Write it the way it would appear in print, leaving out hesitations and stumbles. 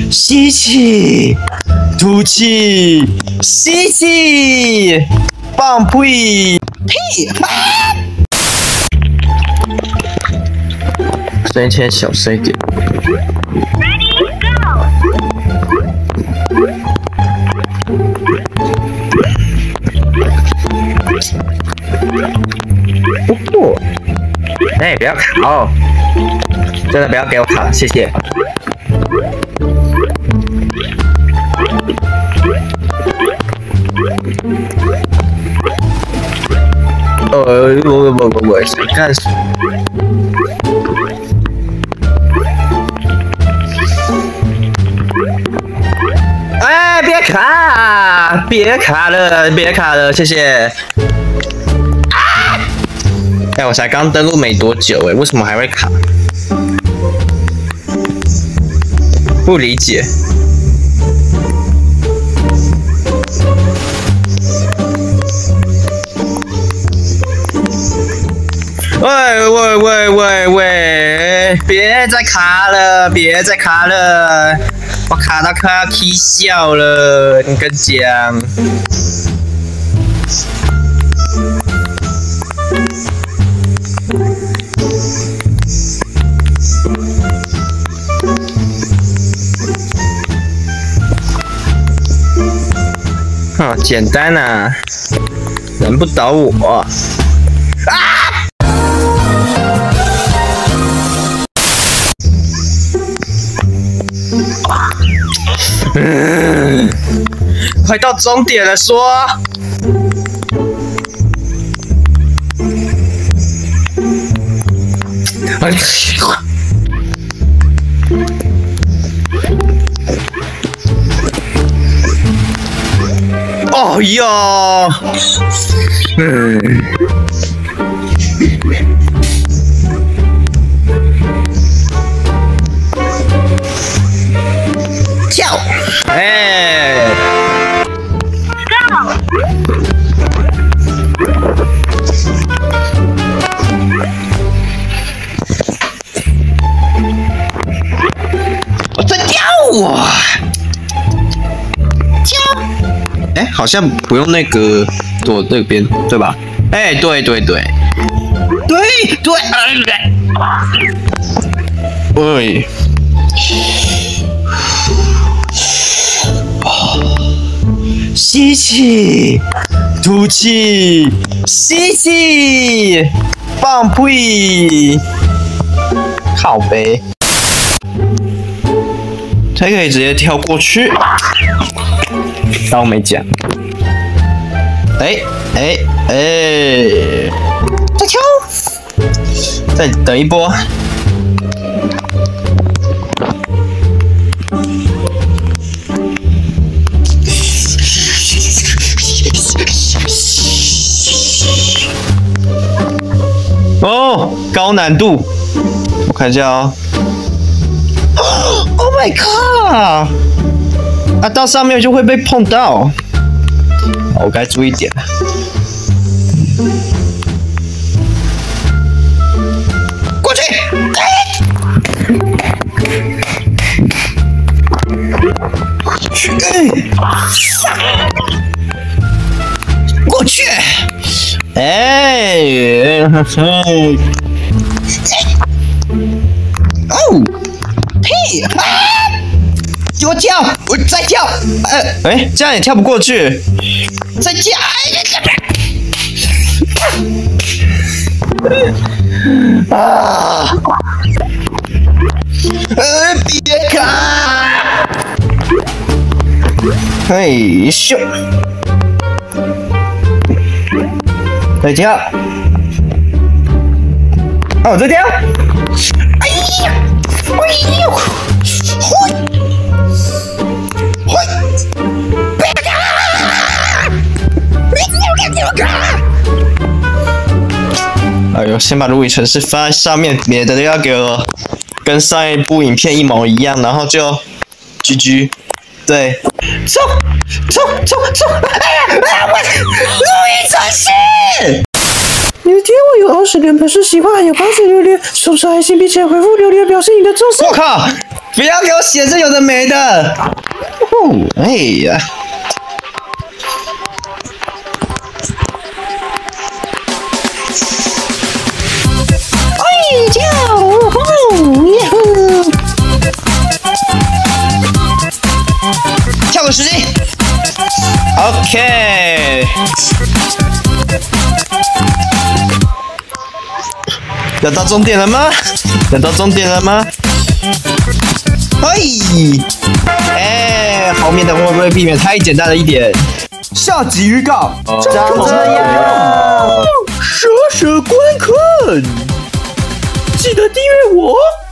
吸气，吐气，吸气，放屁，声音切小声一点。哎，不要卡哦！真的不要给我卡，谢谢。我想干什么？哎，别卡！别卡了，别卡了，谢谢。哎，我才刚登录没多久，哎，为什么还会卡？不理解。喂！别再卡了，别再卡了！我卡到快要踢笑了，你跟讲。简单啊，难不倒我。快到终点了，说。哦哟，跳，哎，我在跳啊！哎，好像不用那个躲那边，对吧？哎，对，喂，吸气，吐气，吸气，放屁，靠背，才可以直接跳过去。当我没讲。再跳，再等一波。哦，高难度，我看一下哦。Oh my god！ 啊，到上面就会被碰到，我该注意点。过去，过去，哦，屁！给我跳，我再跳，这样也跳不过去，再跳，别卡，咻，再跳，哦，再跳，哎呦，先把录影程式放在上面，免得要给我跟上一部影片一模一样，然后就 GG。对，冲！哎呀！我录影程式。 你的天文有20连，表示喜欢，还有8流连，手持爱心并且回复榴莲，表示你的重视。 我靠！不要给我写这有的没的！哦，哎呀！ 哎叫，哦耶呼！ 跳个10级。OK。要到终点了吗？要到终点了吗？嘿，哎，后面的会不会避免太简单了一点？ 下集预告长这样， 蛇蛇观看，记得订阅我。